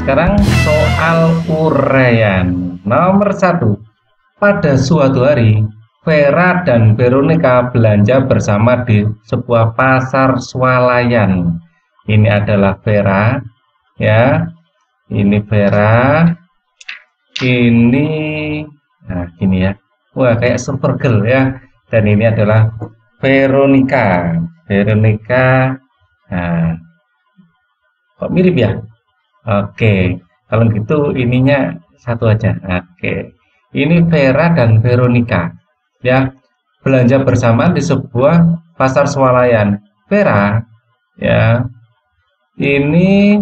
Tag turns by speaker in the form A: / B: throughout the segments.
A: Sekarang soal uraian. Nomor 1. Pada suatu hari, Vera dan Veronica belanja bersama di sebuah pasar swalayan. Ini adalah Vera, ya. Ini Vera. Ini, nah gini ya. Wah, kayak Supergirl ya. Dan ini adalah Veronica. Veronica. Nah, kok mirip ya? Oke, kalau gitu ininya satu aja. Oke, ini Vera dan Veronica, ya, belanja bersama di sebuah pasar swalayan. Vera, ya, ini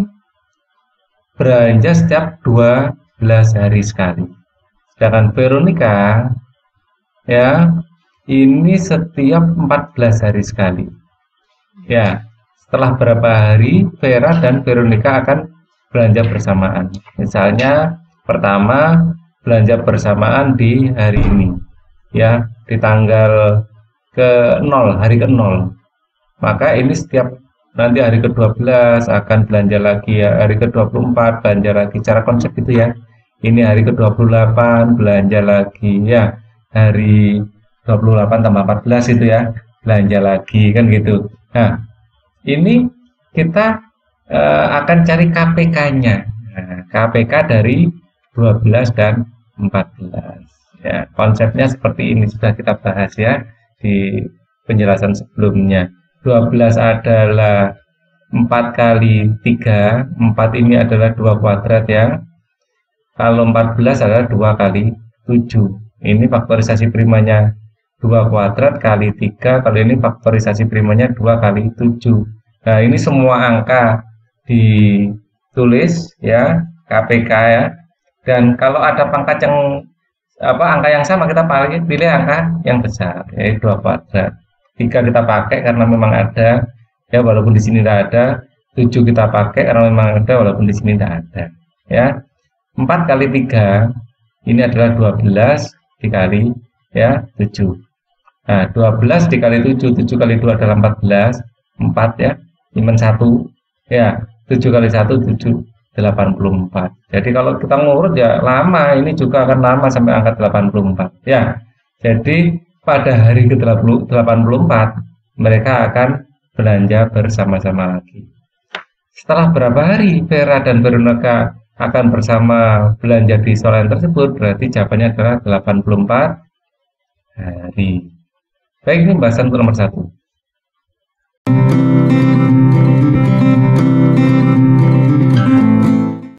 A: belanja setiap 12 hari sekali. Sedangkan Veronica, ya, ini setiap 14 hari sekali. Ya, setelah berapa hari Vera dan Veronica akan belanja bersamaan. Misalnya pertama belanja bersamaan di hari ini, ya, di tanggal ke-0, hari ke-0. Maka ini setiap nanti hari ke-12 akan belanja lagi, ya, hari ke-24 belanja lagi. Cara konsep itu ya. Ini hari ke-28 belanja lagi, ya. Hari 28 tambah 14 itu ya, belanja lagi, kan gitu. Nah, ini kita akan cari KPK-nya. Nah, KPK dari 12 dan 14. Ya, konsepnya seperti ini sudah kita bahas ya di penjelasan sebelumnya. 12 adalah 4 kali 3, 4 ini adalah 2 kuadrat ya. Kalau 14 adalah 2 kali 7. Ini faktorisasi primanya 2 kuadrat kali 3, kalau ini faktorisasi primanya 2 kali 7. Nah, ini semua angka ditulis ya, KPK ya. Dan kalau ada pangkat yang angka yang sama, kita pilih angka yang besar, yaitu 2 kuadrat. 3 kita pakai karena memang ada ya, walaupun di sini tidak ada. 7 kita pakai karena memang ada walaupun di sini tidak ada ya. 4 kali 3 ini adalah 12 dikali ya 7. Nah, 12 dikali 7, 7 kali 2 adalah 14, 4 ya, iman 1 ya. 7 kali 1, 7, 84. Jadi kalau kita ngurut ya lama, ini juga akan lama sampai angka 84 ya. Jadi pada hari ke-84 mereka akan belanja bersama-sama lagi. Setelah berapa hari Vera dan Veronica akan bersama belanja di swalayan tersebut? Berarti jawabannya adalah 84 hari. Baik, ini pembahasan untuk nomor 1.